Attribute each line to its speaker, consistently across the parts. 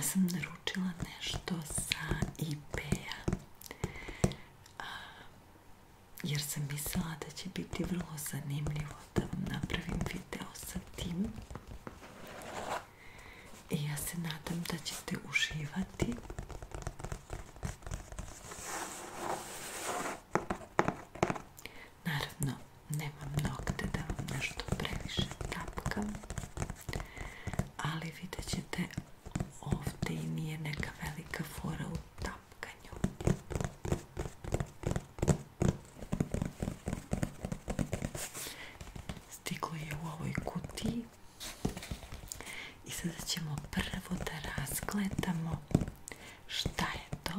Speaker 1: sam naručila nešto sa eBay-a, jer sam mislila da će biti vrlo zanimljivo da vam napravim video sa tim. I ja se nadam da ćete uživati. Naravno, nemam nokte da vam nešto previše tapkam, ali vidjet ćete, ovdje i nije neka velika fora u tapkanju. Stiglo je u ovoj kutiji i sada ćemo prvo da razgledamo šta je to.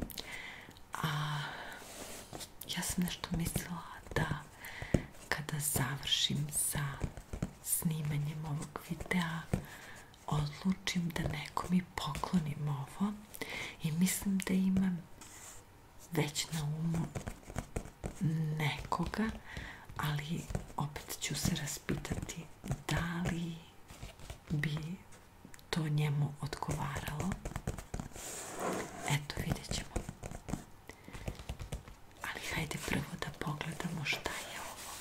Speaker 1: Ja sam nešto mislila da kada završim sa snimanjem ovog videa odlučim da nekom i poklonim ovo, i mislim da imam već na umu nekoga, ali opet ću se raspitati da li bi to njemu odgovaralo. Eto, vidjet ćemo. Ali hajde prvo da pogledamo šta je ovo.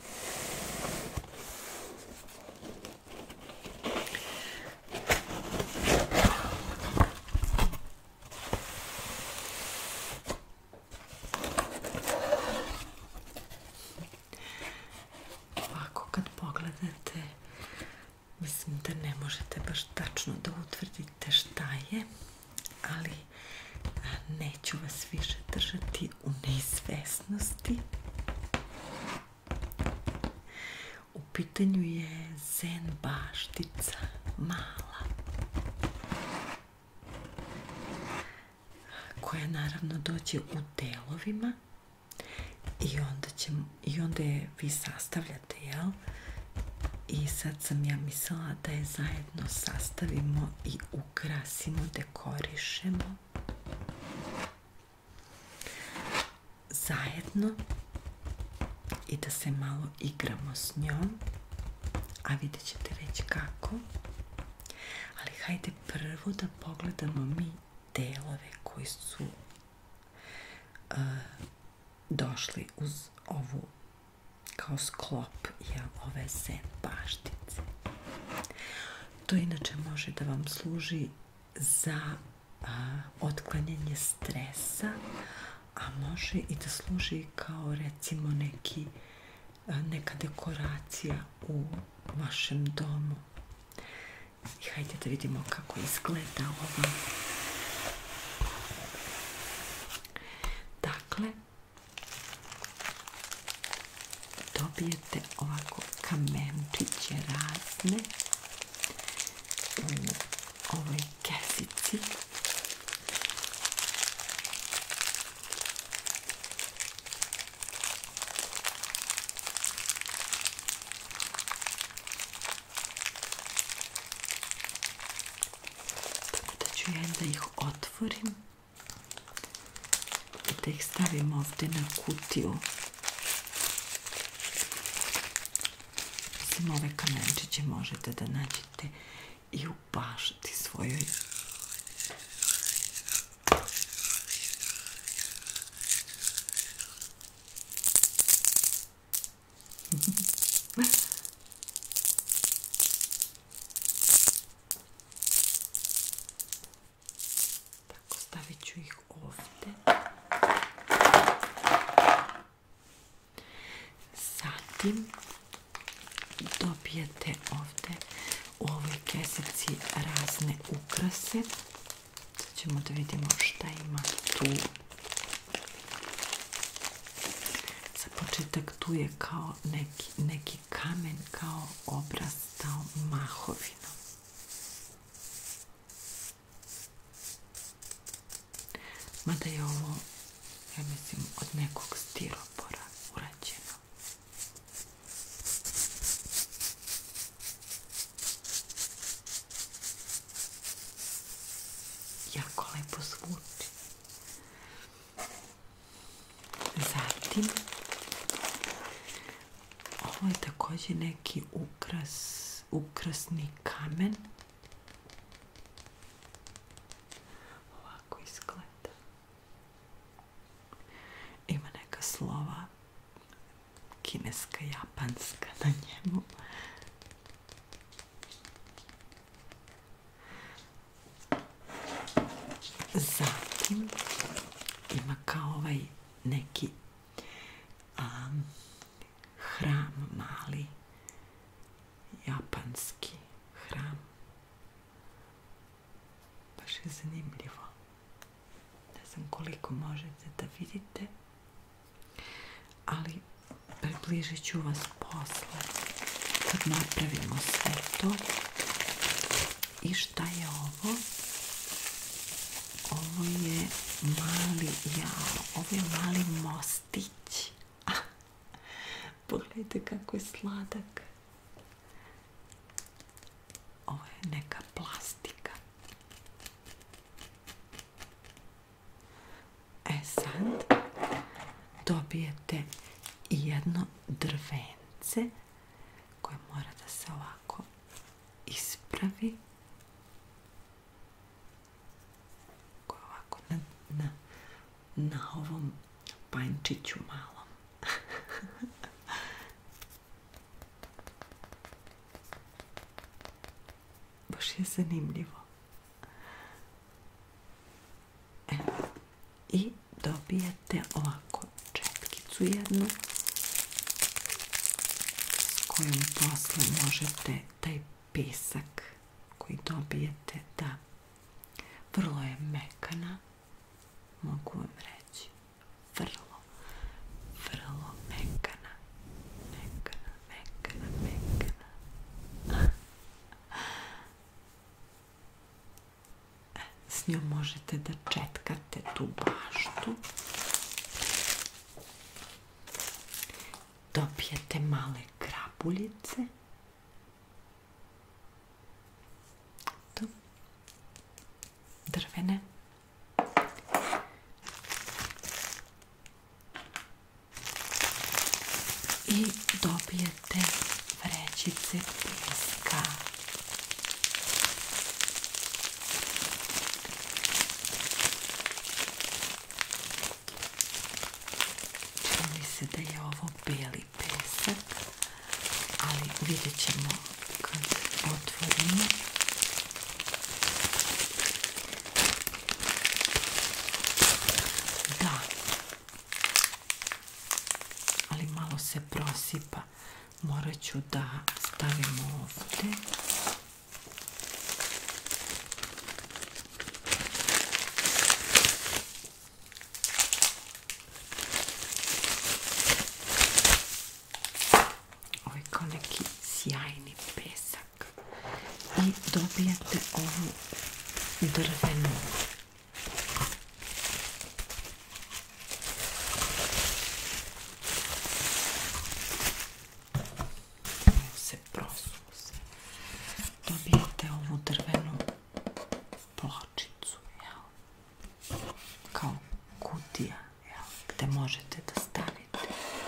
Speaker 1: Ovako kad pogledate, mislim da ne možete baš tačno da utvrdite šta je, ali neću vas više držati u neizvesnosti. U pitanju je zen baštica mala, koja naravno dođe u delovima i onda je vi sastavljate, jel? I sad sam ja mislila da je zajedno sastavimo i ukrasimo, dekorišemo zajedno i da se malo igramo s njom, a vidjet ćete već kako. Ali hajde prvo da pogledamo mi delove koji su došli uz ovu kao sklop ove zen baštice. To inače može da vam služi za otklanjanje stresa, a može i da služi kao recimo neka dekoracija u vašem domu. I hajde da vidimo kako izgleda ova. Dakle, dobijete ovako kamenčiće razne u ovoj kesici. Tako da ću ja da ih otvorim i da ih stavim ovdje na kutiju. Ove kamenčiće možete da nađete i u bašti svojoj. Tako, stavit ću ih ovdje. Zatim dobijete ovdje u ovoj kesici razne ukrase. Sad ćemo da vidimo šta ima tu. Za početak tu je kao neki kamen kao obrastao mahovinom. Mada je ovo, ja mislim, od nekog stiropora urađeno. Jako lepo zvuči. Zatim, ovo je također neki ukrasni kamen. kineska, japanska na njemu. Zatim ima kao ovaj neki hram mali, japanski hram. Baš je zanimljivo. Ne znam koliko možete da vidite, ali približit ću vas posle kad napravimo sve to. I šta je ovo? Ovo je mali mostić. Pogledajte kako je sladak. Ovo je neka plastika. Sad dobijete jedno drvence koje mora da se ovako ispravi. Koje ovako na ovom pančiću malom. Baš je zanimljivo. I dobijete ovako četkicu jednu s kojom posle možete taj pesak koji dobijete da vrlo je mekana, mogu vam reći, vrlo mekana. S njom možete da četkate tu baštu. Dobijete male grabuljice. Drvene. I dobijete vrećice peska. Čini se da je ovo beli pesak, ali vidjet ćemo kad otvorimo. Da, ali malo se prosipa. Morat ću da stavimo ovdje. Ovo je kao neki sjajni pesak. I dobijete ovu drvenu pločicu, kao kutija, gde možete da stavite.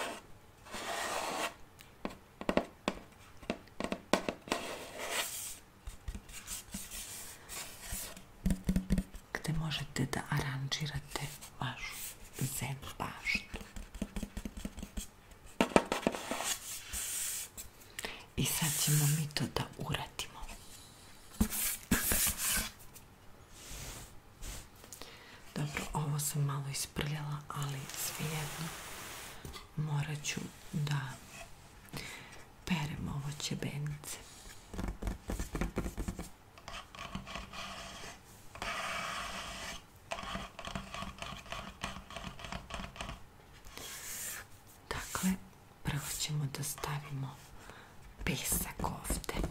Speaker 1: Gde možete da aranžirate vašu zen baštu. I sad ćemo mi to da uradimo. Dobro, ovo sam malo isprljala, ali svejedno morat ću da perem ovo ćebenice. Dakle, prvo ćemo da stavimo pesak ovde.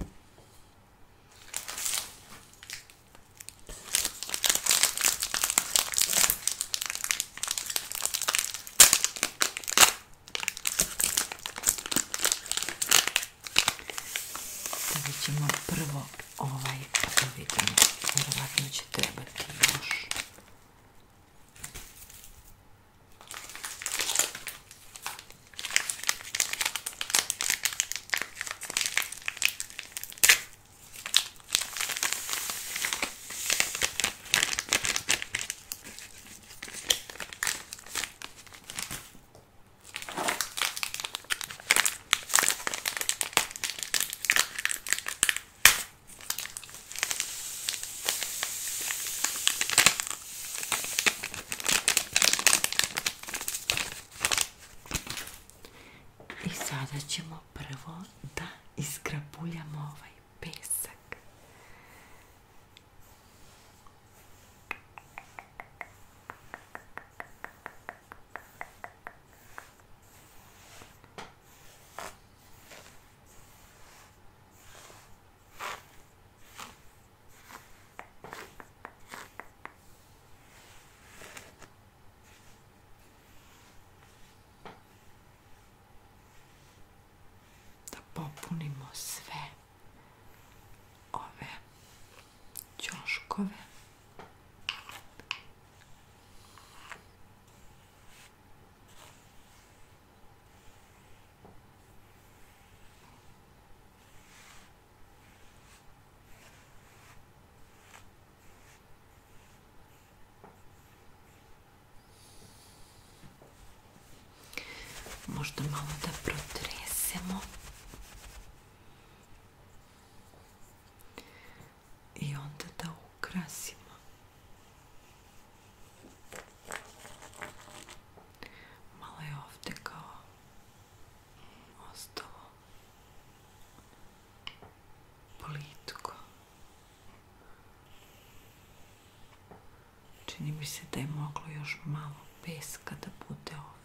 Speaker 1: Stavit ćemo prvo ovaj, da vidimo, vjerovatno će trebati još. Sada ćemo prvo da iskrapuljamo ovaj pesak. Popunimo sve ove ćoškove. Možda malo da protresemo. I onda da ukrasimo. Malo je ovdje kao ostalo plitko. Čini mi se da je moglo još malo peska da bude ovdje.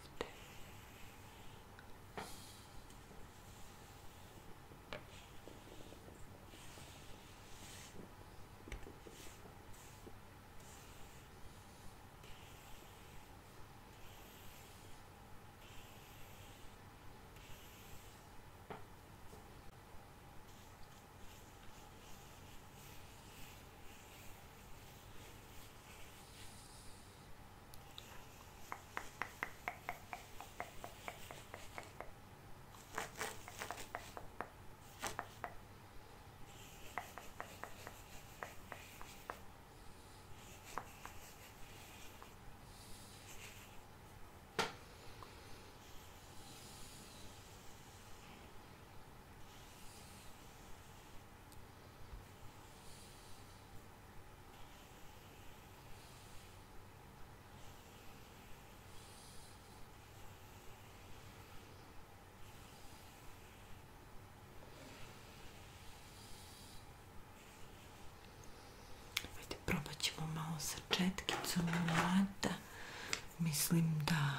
Speaker 1: Probat ćemo malo sa četkicom mada. Mislim da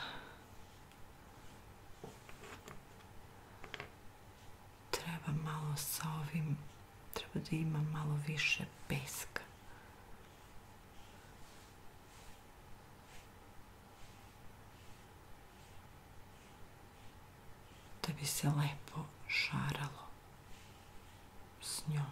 Speaker 1: treba malo sa ovim, treba da ima malo više peska. Da bi se lepo šaralo s njom.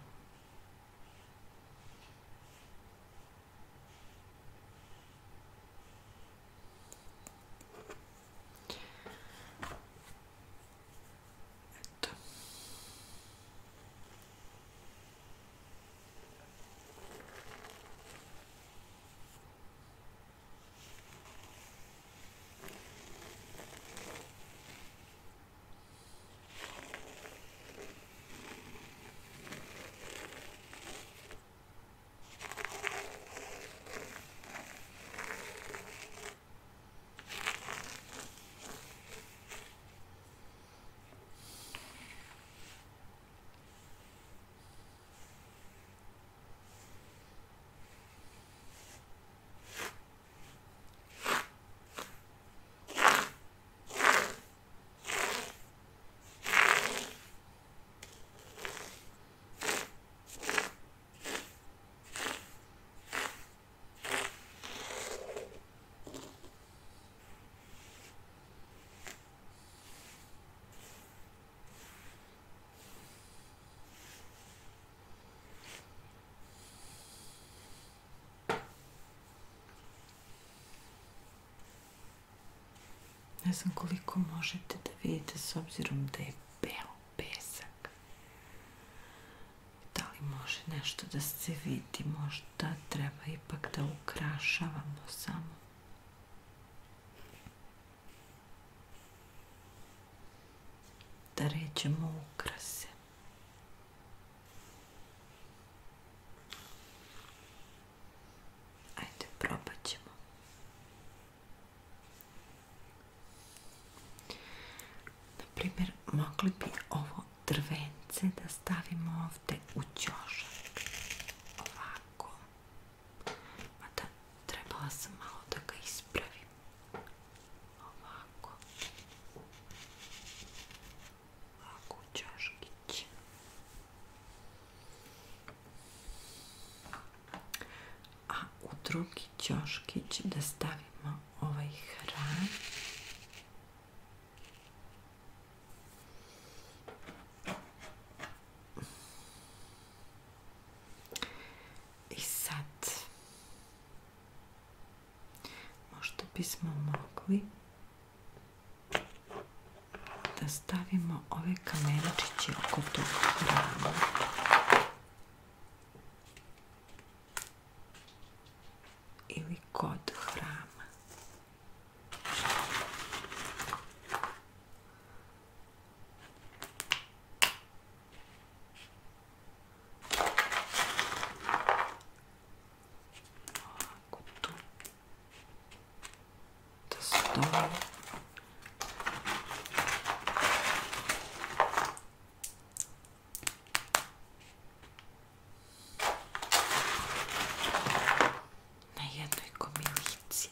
Speaker 1: Ne znam koliko možete da vidite s obzirom da je beo pesak. Da li može nešto da se vidi? Možda treba ipak da ukrašavamo samo. Da ređemo ukrase. Ajde, probat ćemo. Naprimjer, mogli bi ovo drvence da stavimo ovde u ćošak. Ovako. Mada trebala sam malo da ga ispravim. Ovako. Ovako u ćoškić. A u drugi ćoškić da stavimo ovaj hram. I sad možda bismo mogli da stavimo ove kamenčiće oko tog hrama. Ili kod hrama. Ovako tu. Da stoji. Na jednoj gomilici.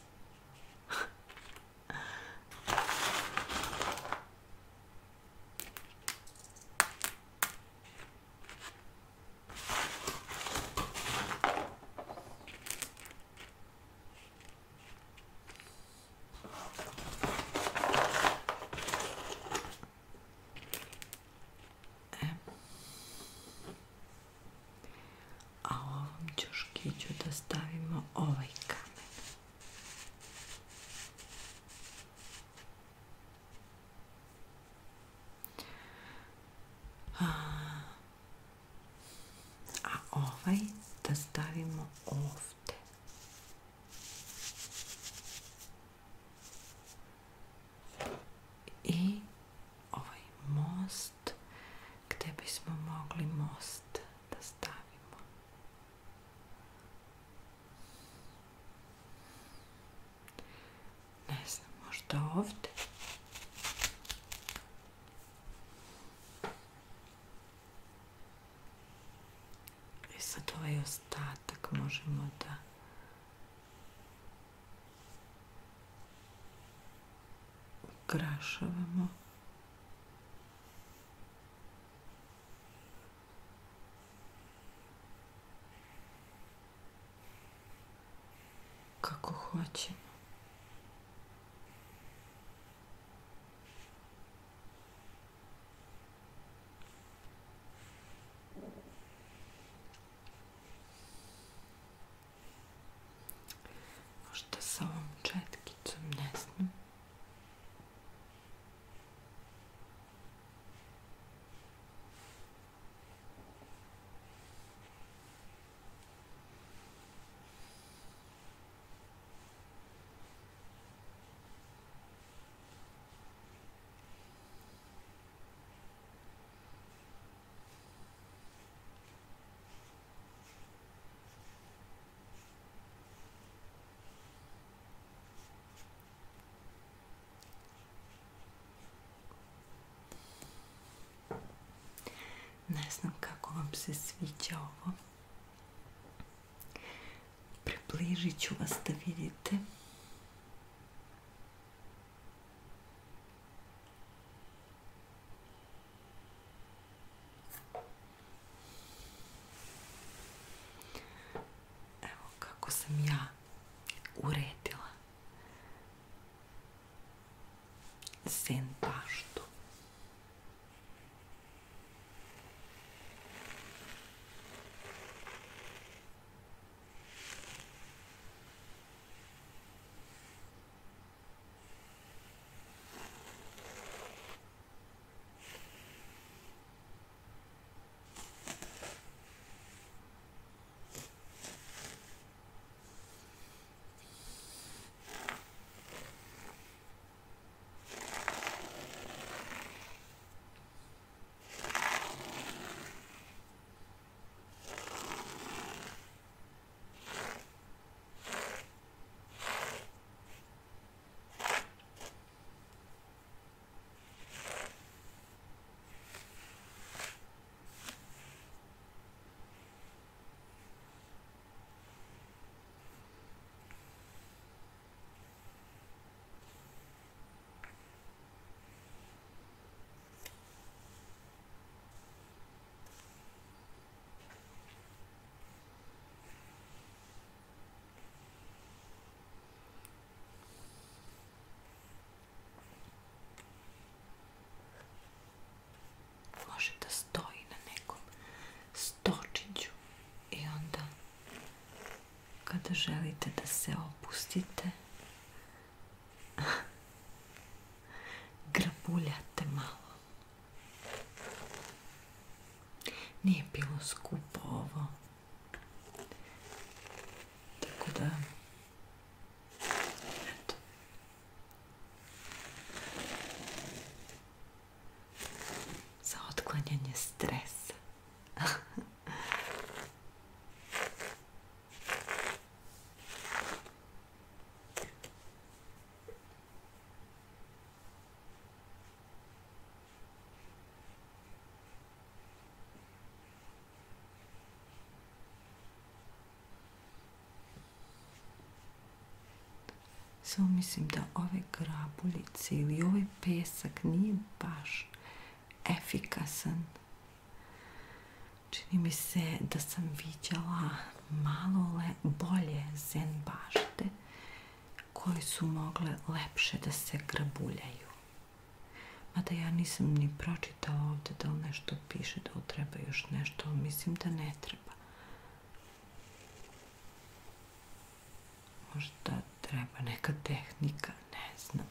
Speaker 1: A u ovom ćoškiću da stavimo ovaj kamen. A ovaj da stavimo ovde. I ovaj most gde bismo mogli most da stavimo. Ne znam, možda ovde. I sad ovaj ostatak možemo da ukrašavamo. Kako hoćemo. Možda sa ovom četkicom, ne znam. Ne znam kako vam se sviđa ovo. Približit ću vas da vidite. Evo kako sam ja uredila zen baštu. može da stoji na nekom stočiću i onda kada želite da se opustite, grabuljate malo. Nije bilo skupo ovo, tako da, eto, za otklanjanje stresa. Samo mislim da ove grabuljice ili ovaj pesak nije baš efikasan. Čini mi se da sam viđala malo bolje zen bašte koje su mogle lepše da se grabuljaju. Mada ja nisam ni pročitala ovde da li nešto piše da li treba još nešto, ali mislim da ne treba. Možda treba neka tehnika, ne znam.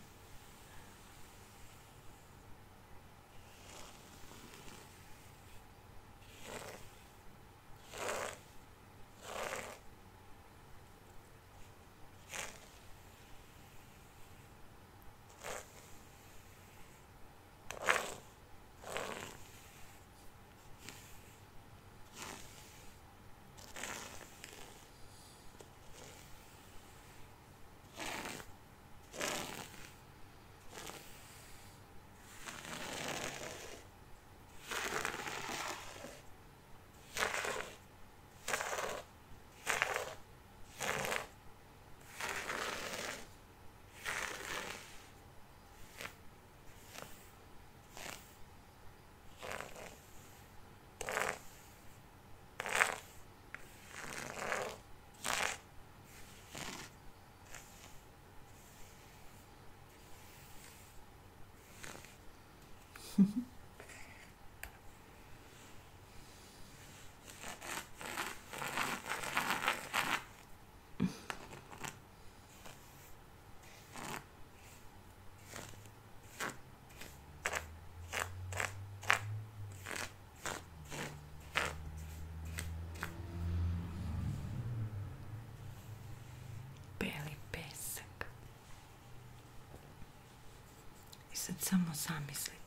Speaker 1: Beli pesak. I sad samo zamislite